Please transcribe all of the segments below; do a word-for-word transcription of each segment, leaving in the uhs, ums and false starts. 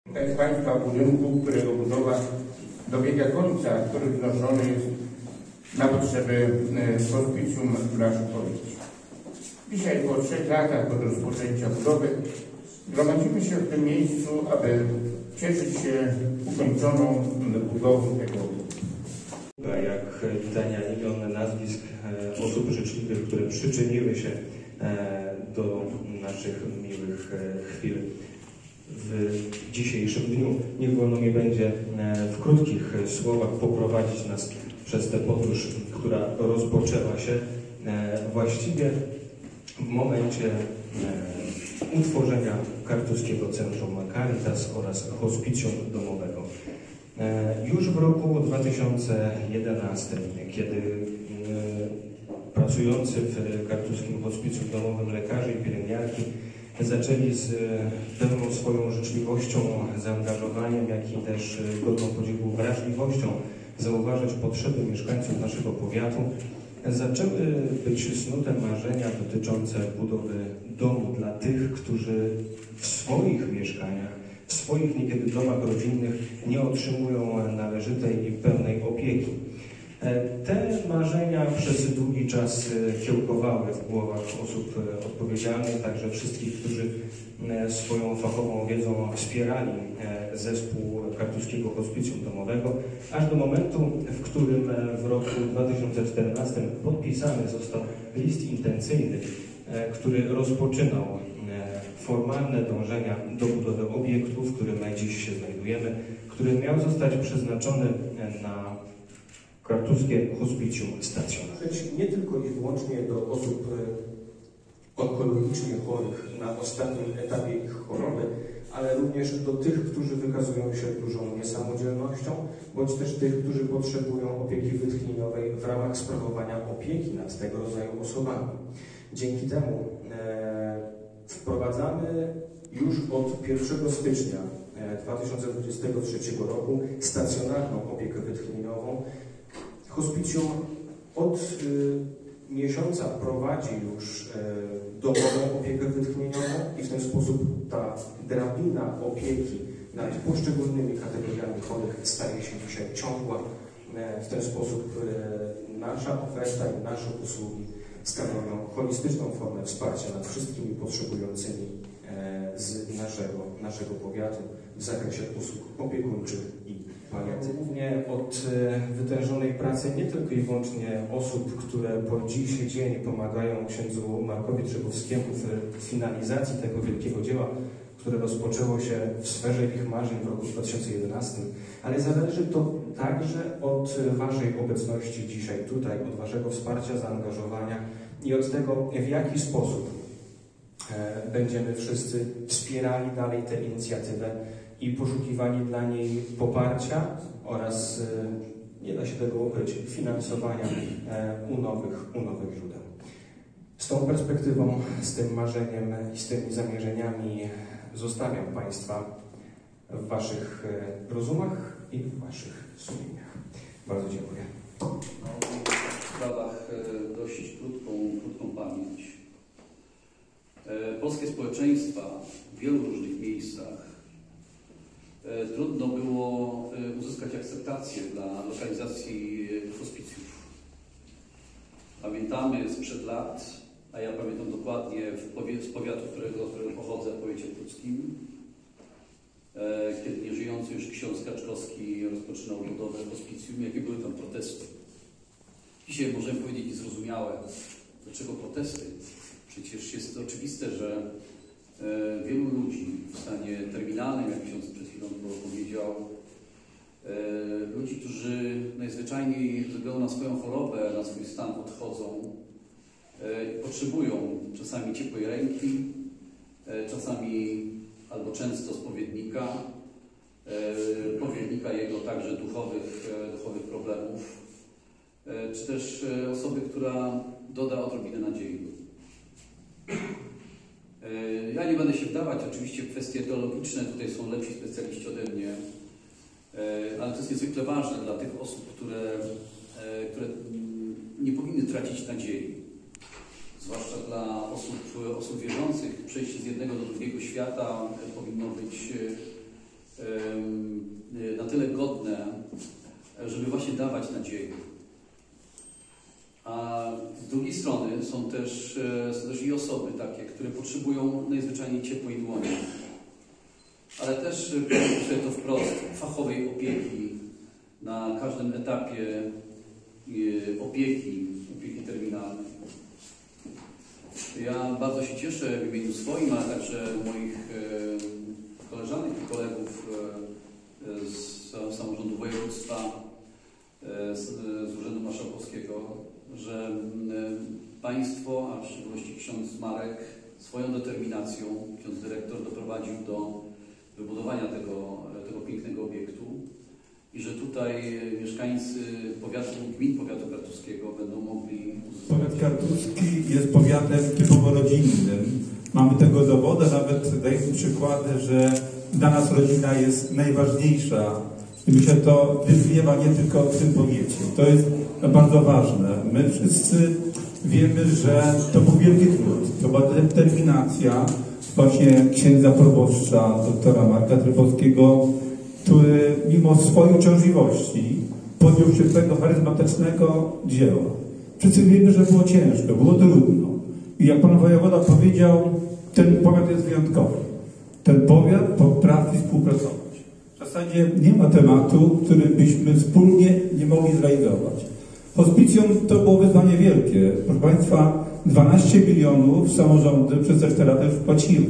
Jest Państwa budynku, którego budowa dobiega końca, który wznoszony jest na potrzeby hospicjum dla Szukowic. Dzisiaj po trzech latach od rozpoczęcia budowy gromadzimy się w tym miejscu, aby cieszyć się ukończoną budową tego obiektu. Jak witania imion, nazwisk osób życzliwych, które przyczyniły się do naszych miłych chwil w dzisiejszym dniu. Niech wolno mi będzie w krótkich słowach poprowadzić nas przez tę podróż, która rozpoczęła się właściwie w momencie utworzenia Kartuskiego Centrum Caritas oraz Hospicjum Domowego. Już w roku dwa tysiące jedenastym, kiedy pracujący w Kartuskim Hospicjum Domowym lekarze i pielęgniarki zaczęli z pełną swoją życzliwością, zaangażowaniem, jak i też godną podziwu wrażliwością zauważać potrzeby mieszkańców naszego powiatu, zaczęły być snute marzenia dotyczące budowy domu dla tych, którzy w swoich mieszkaniach, w swoich niekiedy domach rodzinnych nie otrzymują należytej i pełnej opieki. Te marzenia przez długi czas kiełkowały w głowach osób odpowiedzialnych, także wszystkich, którzy swoją fachową wiedzą wspierali zespół Kartuskiego Hospicjum Domowego, aż do momentu, w którym w roku dwa tysiące czternastym podpisany został list intencyjny, który rozpoczynał formalne dążenia do budowy obiektu, w którym dziś się znajdujemy, który miał zostać przeznaczony na Kartuskie Hospicjum stacjonarne. Nie tylko i wyłącznie do osób onkologicznie chorych na ostatnim etapie ich choroby, ale również do tych, którzy wykazują się dużą niesamodzielnością, bądź też tych, którzy potrzebują opieki wytchnieniowej w ramach sprawowania opieki nad tego rodzaju osobami. Dzięki temu e, wprowadzamy już od pierwszego stycznia dwa tysiące dwudziestego trzeciego roku stacjonarną opiekę wytchnieniową. Hospicjum od y, miesiąca prowadzi już y, domową opiekę wytchnieniową i w ten sposób ta drabina opieki nad poszczególnymi kategoriami chorych staje się dzisiaj ciągła. Y, w ten sposób y, nasza oferta i nasze usługi stanowią holistyczną formę wsparcia nad wszystkimi potrzebującymi y, z naszego, naszego powiatu w zakresie usług opiekuńczych i paliatywnych. Głównie od wytężonej pracy nie tylko i wyłącznie osób, które po dziś dzień pomagają księdzu Markowi Trzebowskiemu w finalizacji tego wielkiego dzieła, które rozpoczęło się w sferze ich marzeń w roku dwa tysiące jedenastym, ale zależy to także od Waszej obecności dzisiaj tutaj, od Waszego wsparcia, zaangażowania i od tego, w jaki sposób będziemy wszyscy wspierali dalej tę inicjatywę i poszukiwali dla niej poparcia oraz, nie da się tego ukryć, finansowania u nowych, u nowych źródeł. Z tą perspektywą, z tym marzeniem i z tymi zamierzeniami zostawiam Państwa w Waszych rozumach i w Waszych sumieniach. Bardzo dziękuję. W sprawach dość krótką, krótką pamięć. Polskie społeczeństwa w wielu różnych miejscach trudno było uzyskać akceptację dla lokalizacji hospicjów. Pamiętamy sprzed lat, a ja pamiętam dokładnie z powiatu, którego, z którego pochodzę, w powiecie płockim, kiedy nieżyjący już ksiądz Kaczkowski rozpoczynał budowę hospicjum, jakie były tam protesty. Dzisiaj możemy powiedzieć niezrozumiałe, dlaczego protesty. Przecież jest oczywiste, że wielu ludzi w stanie terminalnym, jak ksiądz przed chwilą powiedział, ludzi, którzy najzwyczajniej ze względu na swoją chorobę, na swój stan odchodzą, potrzebują czasami ciepłej ręki, czasami albo często spowiednika, powiernika jego także duchowych, duchowych problemów, czy też osoby, która doda odrobinę nadziei. Ja nie będę się wdawać oczywiście w kwestie teologiczne, tutaj są lepsi specjaliści ode mnie, ale to jest niezwykle ważne dla tych osób, które, które nie powinny tracić nadziei. Zwłaszcza dla osób, osób wierzących, przejście z jednego do drugiego świata powinno być strony są też, są też i osoby takie, które potrzebują najzwyczajniej ciepłej dłoni, ale też, powiem sobie to wprost, fachowej opieki na każdym etapie opieki, opieki terminalnej. Ja bardzo się cieszę w imieniu swoim, ale także moich koleżanek i kolegów z samorządu województwa, z, z Urzędu Marszałkowskiego, że Państwo, a w szczególności ksiądz Marek, swoją determinacją, ksiądz dyrektor, doprowadził do wybudowania tego, tego pięknego obiektu i że tutaj mieszkańcy powiatu, gmin powiatu kartuskiego będą mogli... Powiat kartuski jest powiatem typowo rodzinnym. Mamy tego dowody, nawet dajemy przykłady, że dla nas rodzina jest najważniejsza. I myślę, że to wybrzmiewa nie tylko w tym powiecie. To jest bardzo ważne. My wszyscy wiemy, że to był wielki trud. To była determinacja właśnie księdza proboszcza, doktora Marka Trybowskiego, który mimo swojej uciążliwości podjął się tego charyzmatycznego dzieła. Wszyscy wiemy, że było ciężko, było trudno. I jak pan wojewoda powiedział, ten powiat jest wyjątkowy. Ten powiat potrafi współpracować. W zasadzie nie ma tematu, który byśmy wspólnie nie mogli zrealizować. Hospicjum to było wyzwanie wielkie. Proszę Państwa, dwanaście milionów samorządy przez te cztery lata już wpłaciły.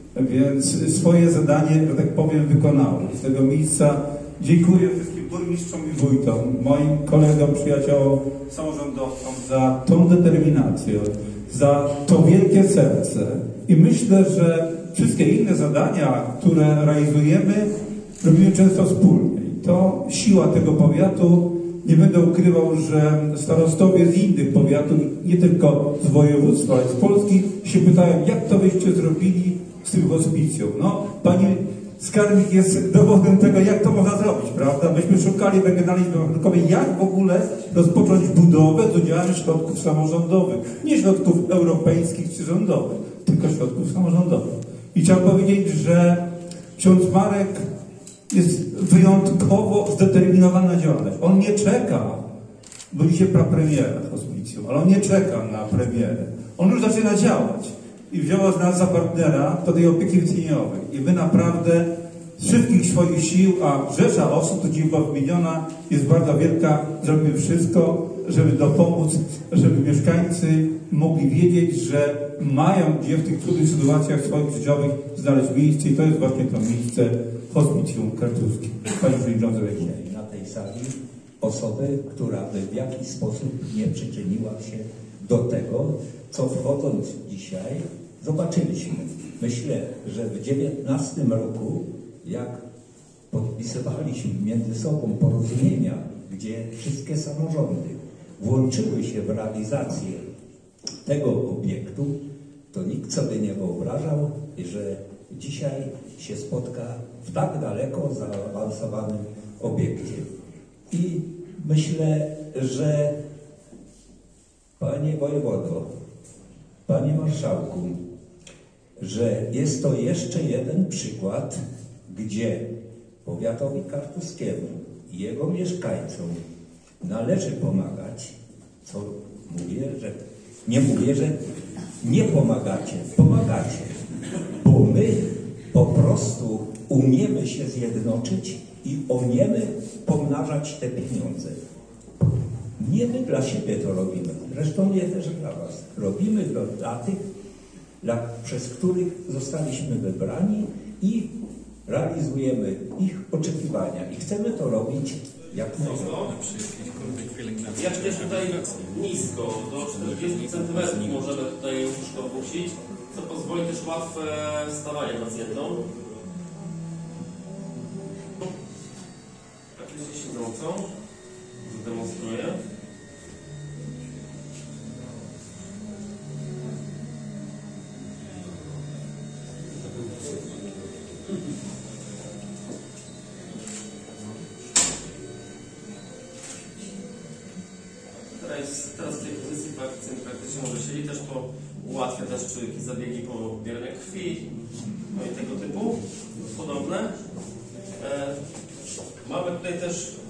Więc swoje zadanie, że tak powiem, wykonały. Z tego miejsca dziękuję wszystkim burmistrzom i wójtom, moim kolegom, przyjaciołom, samorządowcom za tą determinację, za to wielkie serce. I myślę, że wszystkie inne zadania, które realizujemy, robimy często wspólnie. I to siła tego powiatu. Nie będę ukrywał, że starostowie z innych powiatów, nie tylko z województwa, ale z Polski, się pytają, jak to byście zrobili z tym hospicjum. No, pani skarbnik jest dowodem tego, jak to można zrobić, prawda? Myśmy szukali w regionalnej rachunkowej, jak w ogóle rozpocząć budowę z udziałem środków samorządowych. Nie środków europejskich czy rządowych, tylko środków samorządowych. I trzeba powiedzieć, że ksiądz Marek jest wyjątkowo zdeterminowany na działalność. On nie czeka, bo dzisiaj prapremiera hospicjum, ale on nie czeka na premierę. On już zaczyna działać. I wzięła z nas za partnera do tej opieki wytchnieniowej. I my naprawdę z wszystkich swoich sił, a rzesza osób, tu dziś była wymieniona, jest bardzo wielka, zrobimy wszystko, żeby dopomóc, żeby mieszkańcy mogli wiedzieć, że mają gdzie w tych trudnych sytuacjach swoich życiowych znaleźć miejsce i to jest właśnie to miejsce hospicjum kartuskie. Panie Przewodniczący, na tej sali osobę, która by w jakiś sposób nie przyczyniła się do tego, co wchodząc dzisiaj zobaczyliśmy. Myślę, że w dziewiętnastym roku, jak podpisywaliśmy między sobą porozumienia, gdzie wszystkie samorządy włączyły się w realizację tego obiektu, to nikt sobie nie wyobrażał, że dzisiaj się spotka w tak daleko zaawansowanym obiekcie. I myślę, że panie wojewodo, panie marszałku, że jest to jeszcze jeden przykład, gdzie powiatowi kartuskiemu i jego mieszkańcom należy pomagać, co mówię, że nie mówię, że nie pomagacie, pomagacie, bo my po prostu umiemy się zjednoczyć i umiemy pomnażać te pieniądze. Nie my dla siebie to robimy, zresztą nie też dla was. Robimy to dla tych, dla, przez których zostaliśmy wybrani i realizujemy ich oczekiwania. I chcemy to robić jak najlepiej. Jak też tutaj nisko, do czterdziestu centymetrów możemy tutaj łóżko opuścić, co pozwoli też łatwe wstawanie pacjentom. Praktycznie siedzącą, zademonstruję. Teraz, teraz w tej pozycji pacjent praktycznie może siedzieć, też to ułatwia też czy jakieś zabiegi po pobieraniu krwi, no i tego typu podobne. E, mamy tutaj też